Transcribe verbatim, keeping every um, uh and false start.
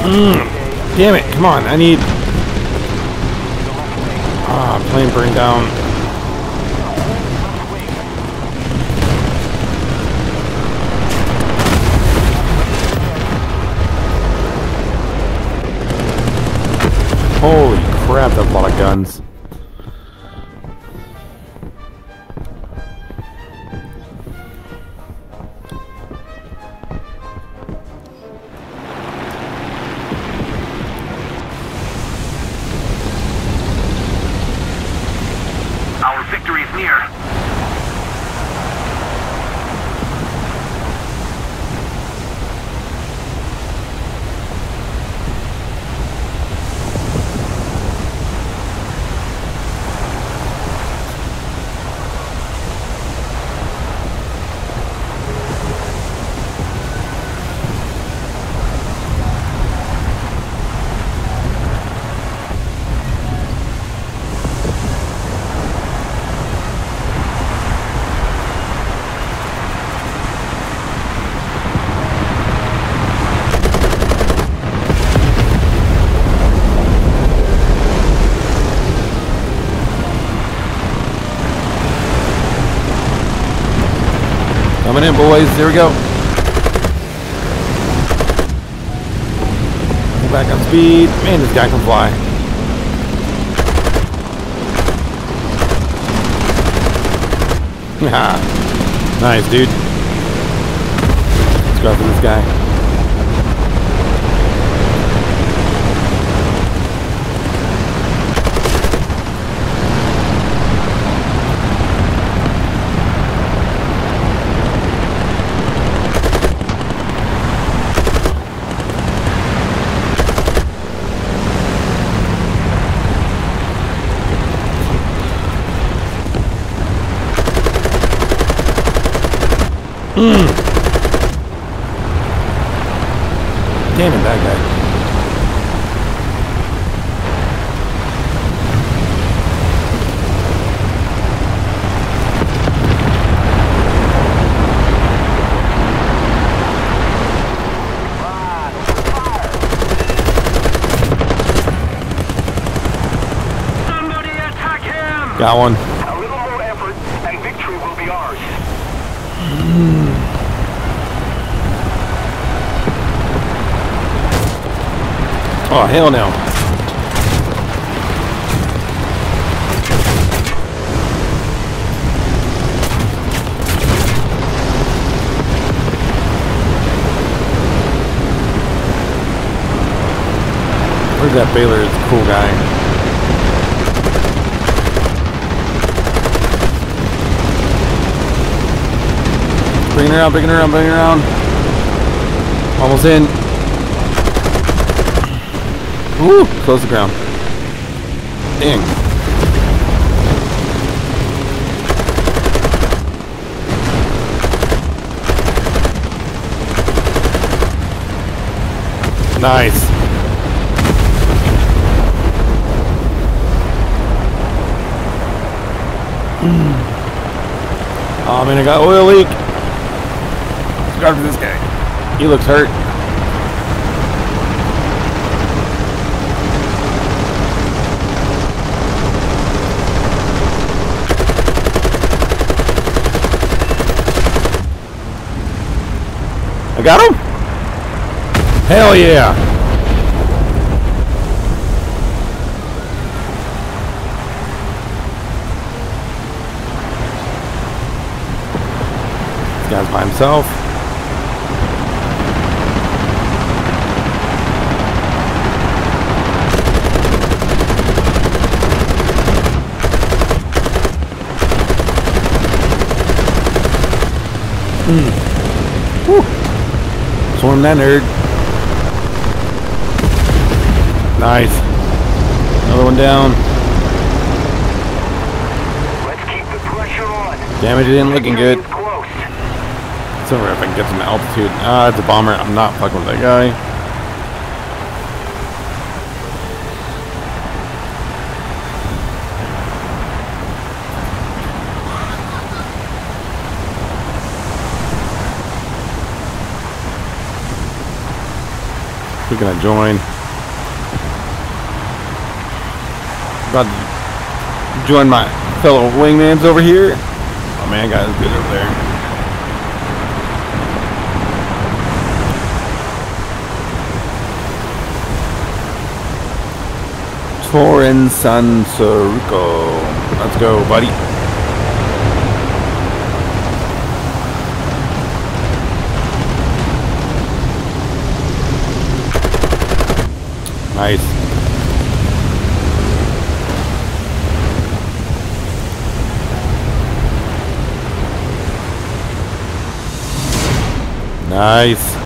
Mm. Damn it, come on, I need... Ah, plane burned down. Holy crap, that's a lot of guns. Our victory is near. Coming in, boys. Here we go. Pull back on speed. Man, this guy can fly. Nice, dude. Let's go after this guy. Mm. Damn it, that guy. Somebody attack him! Got one. A little more effort and victory will be ours. Mm. Oh, hell no. Where's that Baylor? It's a cool guy. Bringing her around, bringing her around, bringing her around. Almost in. Ooh, close the ground. Dang. Nice. Oh man, I got oil leak. Let's go after this guy. He looks hurt. I got him? Hell yeah. This guy's by himself. Mm. Woo. Swarm that nerd. Nice. Another one down. Let's keep the pressure on. Damn it, it ain't looking good. Let's see if I can get some altitude. Ah, it's a bomber. I'm not fucking with that guy. Who's gonna join? About to join my fellow wingmans over here. Oh man, guys, good over there. Torin Sansaruko. Let's go, buddy. Nice. Nice.